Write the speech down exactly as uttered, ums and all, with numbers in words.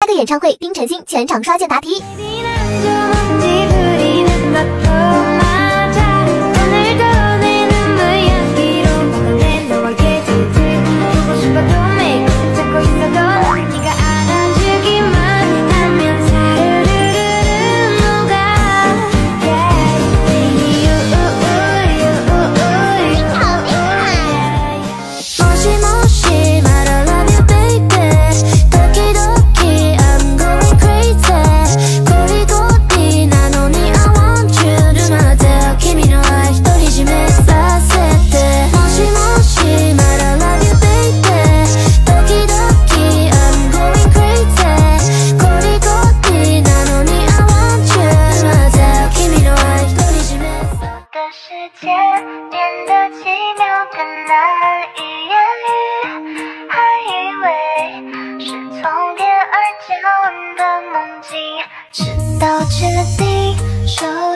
个演唱会，丁程鑫全场刷键答题。 世界变得奇妙，更难以言喻，还以为是从天而降的梦境，直到确定手。